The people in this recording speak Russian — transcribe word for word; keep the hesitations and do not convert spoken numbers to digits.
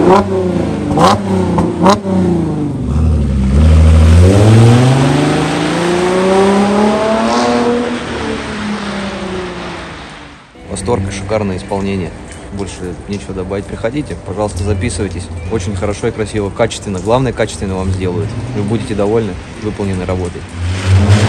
Восторг и шикарное исполнение. Больше нечего добавить. Приходите, пожалуйста, записывайтесь. Очень хорошо и красиво, качественно. Главное, качественно вам сделают. Вы будете довольны выполненной работой.